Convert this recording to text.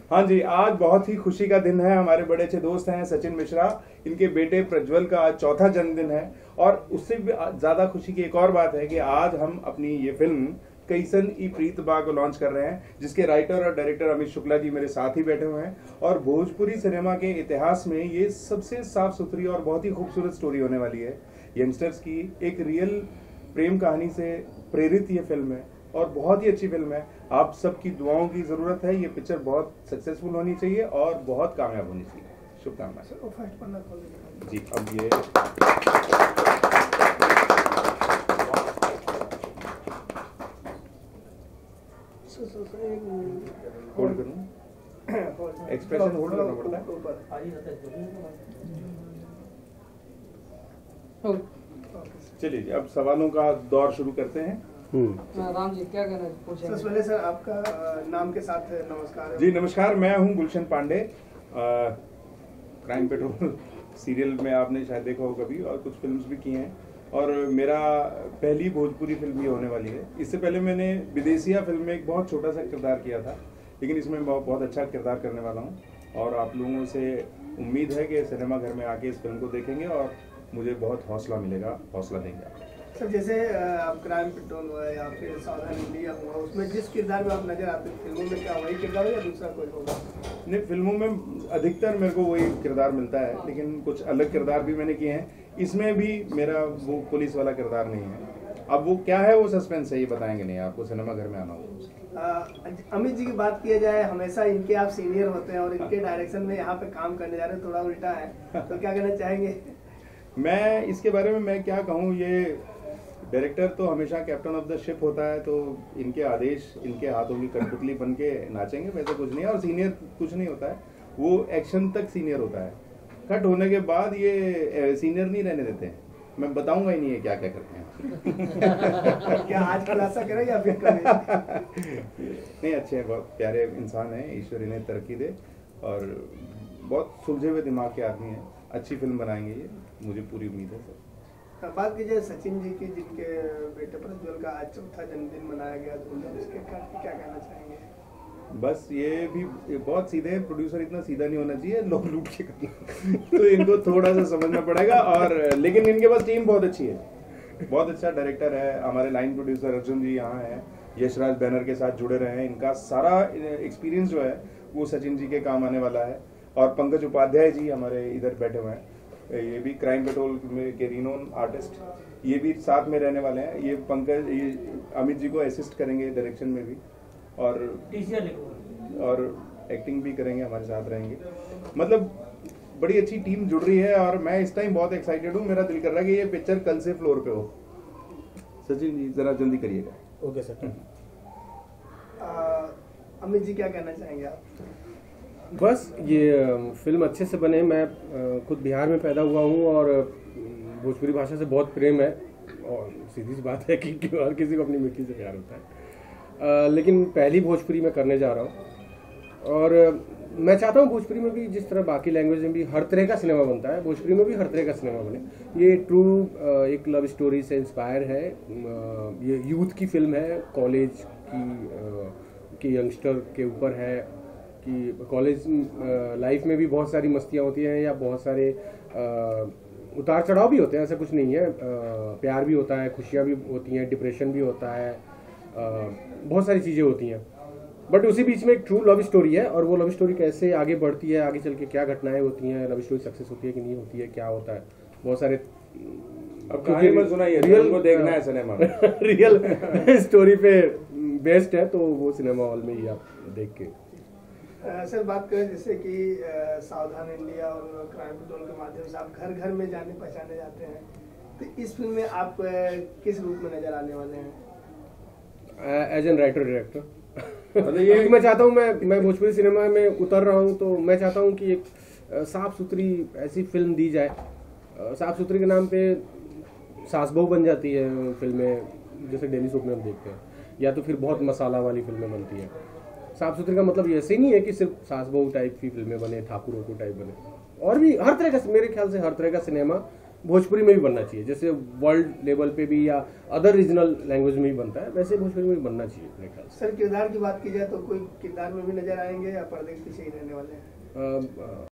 हाँ जी, आज बहुत ही खुशी का दिन है। हमारे बड़े अच्छे दोस्त हैं सचिन मिश्रा, इनके बेटे प्रज्वल का आज चौथा जन्मदिन है। और उससे भी ज्यादा खुशी की एक और बात है कि आज हम अपनी ये फिल्म कैसन ई प्रीत बा को लॉन्च कर रहे हैं, जिसके राइटर और डायरेक्टर अमित शुक्ला जी मेरे साथ ही बैठे हुए हैं। और भोजपुरी सिनेमा के इतिहास में ये सबसे साफ सुथरी और बहुत ही खूबसूरत स्टोरी होने वाली है। यंगस्टर्स की एक रियल प्रेम कहानी से प्रेरित ये फिल्म है और बहुत ही अच्छी फिल्म है। आप सबकी दुआओं की जरूरत है। ये पिक्चर बहुत सक्सेसफुल होनी चाहिए और बहुत कामयाब होनी चाहिए। शुभकामनाएं जी। अब ये होल्ड करूं, एक्सप्रेशन होल्ड करना पड़ता है। चलिए जी, अब सवालों का दौर शुरू करते हैं। राम जी क्या कहना पूछेंगे? सबसे पहले सर आपका नाम के साथ नमस्कार जी। नमस्कार, मैं हूं Gulshan Pandey. Crime patrol serial में आपने शायद देखा हो कभी, और कुछ फिल्म्स भी की हैं। और मेरा पहली भोजपुरी फिल्म ये होने वाली है। इससे पहले मैंने विदेशिया फिल्म में एक बहुत छोटा सा किरदार किया था, लेकिन इसमें बहुत अच्छा किरदार करने वाला हूँ। और आप लोगों से उम्मीद है कि सिनेमा घर में आके इस फिल्म को देखेंगे और मुझे बहुत हौसला मिलेगा, हौसला देंगे आप। सर जैसे आप क्राइम पेट्रोल हुआ या फिर सावधान इंडिया हुआ, उसमें जिस किरदार में आप नजर आते हैं फिल्मों में, क्या वही किरदार हो या दूसरा कोई होगा? नहीं, फिल्मों में अधिकतर मेरे को वही किरदार मिलता है, लेकिन कुछ अलग किरदार भी मैंने किए हैं। इसमें भी मेरा वो पुलिस वाला किरदार नहीं है। अब वो क्या है वो सस्पेंस है, ये बताएंगे नहीं, आपको सिनेमा घर में आना होगा। अमित जी की बात किया जाए, हमेशा इनके आप सीनियर होते हैं और इनके डायरेक्शन में यहाँ पे काम करने जा रहे हैं, थोड़ा उल्टा है, तो क्या कहना चाहेंगे? मैं इसके बारे में मैं क्या कहूँ, ये डायरेक्टर तो हमेशा कैप्टन ऑफ द शिप होता है, तो इनके आदेश इनके हाथों की कठपुतली बन के नाचेंगे, वैसे कुछ नहीं है। और सीनियर कुछ नहीं होता है, वो एक्शन तक सीनियर होता है। कट होने के बाद ये सीनियर नहीं रहने देते हैं। मैं बताऊंगा ही नहीं है क्या क्या करते हैं। क्या आज खुलासा करें या फिर करें? नहीं, अच्छे हैं, बहुत प्यारे इंसान हैं, ईश्वर इन्हें तरक्की दे। और बहुत सुलझे हुए दिमाग के आदमी हैं, अच्छी फिल्म बनाएंगे ये, मुझे पूरी उम्मीद है सर। बात कीजिए सचिन जी की, जिनके बेटे प्रज्वल का आज चौथा जन्मदिन मनाया गया, इसके क्या कहना चाहेंगे? बस ये भी बहुत सीधे हैं, प्रोड्यूसर इतना सीधा नहीं होना चाहिए, लोग लूट के करना। तो इनको थोड़ा सा समझना पड़ेगा। और लेकिन इनके पास टीम बहुत अच्छी है, बहुत अच्छा डायरेक्टर है। हमारे लाइन प्रोड्यूसर अर्जुन जी यहाँ हैं, यशराज बैनर के साथ जुड़े रहे हैं। इनका सारा एक्सपीरियंस जो है वो सचिन जी के काम आने वाला है। और पंकज उपाध्याय जी हमारे इधर बैठे हुए हैं, ये भी क्राइम पेट्रोल के रिनोन आर्टिस्ट, ये भी साथ में रहने वाले हैं। ये पंकज ये अमित जी को असिस्ट करेंगे डायरेक्शन में भी, और एक्टिंग भी करेंगे, हमारे साथ रहेंगे। मतलब बड़ी अच्छी टीम जुड़ रही है और मैं इस टाइम बहुत एक्साइटेड हूँ। मेरा दिल कर रहा है कि ये पिक्चर कल से फ्लोर पे हो। सचिन जी जरा जल्दी करिएगा। Okay sir. अमित जी क्या कहना चाहेंगे आप? बस ये फिल्म अच्छे से बने। मैं खुद बिहार में पैदा हुआ हूँ और भोजपुरी भाषा से बहुत प्रेम है, और सीधी सी बात है कि हर किसी को अपनी मिट्टी से प्यार होता है। लेकिन पहली भोजपुरी में करने जा रहा हूँ और मैं चाहता हूँ भोजपुरी में भी जिस तरह बाकी लैंग्वेज में भी हर तरह का सिनेमा बनता है, भोजपुरी में भी हर तरह का सिनेमा बने। ये ट्रू एक लव स्टोरी से इंस्पायर है। ये यूथ की फिल्म है, कॉलेज की यंगस्टर के ऊपर है कि कॉलेज लाइफ में भी बहुत सारी मस्तियाँ होती हैं या बहुत सारे उतार चढ़ाव भी होते हैं, ऐसा कुछ नहीं है। प्यार भी होता है, खुशियाँ भी होती हैं, डिप्रेशन भी होता है, बहुत सारी चीज़ें होती हैं। बट उसी बीच में एक ट्रू लव स्टोरी है, और वो लव स्टोरी कैसे आगे बढ़ती है, आगे चल के क्या घटनाएं होती हैं, लव स्टोरी सक्सेस होती है कि नहीं होती है, क्या होता है, बहुत सारे अब कहानी मत सुनाइए, रियल को देखना है सिनेमा में। रियल स्टोरी पे बेस्ड है, तो वो सिनेमा हॉल में ही आप देख के। सर बात करें जैसे कि सावधान इंडिया और क्राइम पेट्रोल के माध्यम से आप घर घर में जाने पहचाने जाते हैं, तो इस फिल्म में आप किस रूप में नजर आने वाले हैं? As an writer director. ये मैं चाहता हूँ, मैं भोजपुरी सिनेमा में उतर रहा हूँ, तो मैं चाहता हूँ कि एक साफ सुथरी ऐसी फिल्म दी जाए। साफ सुथरी के नाम पे सास बहू बन जाती है फिल्में, जैसे डेली सोप में हम देखते हैं, या तो फिर बहुत मसाला वाली फिल्में बनती हैं। साफ सुथरी का मतलब ऐसे ही नहीं है कि सिर्फ सास बहू टाइप की फिल्में बने, ठाकुर टाइप बने, और भी हर तरह का, मेरे ख्याल से हर तरह का सिनेमा भोजपुरी में भी बनना चाहिए, जैसे वर्ल्ड लेवल पे भी या अदर रीजनल लैंग्वेज में भी बनता है, वैसे भोजपुरी में भी बनना चाहिए मेरे ख्याल से। सर किरदार की बात की जाए तो कोई किरदार में भी नजर आएंगे या पर्दे के पीछे ही रहने वाले हैं?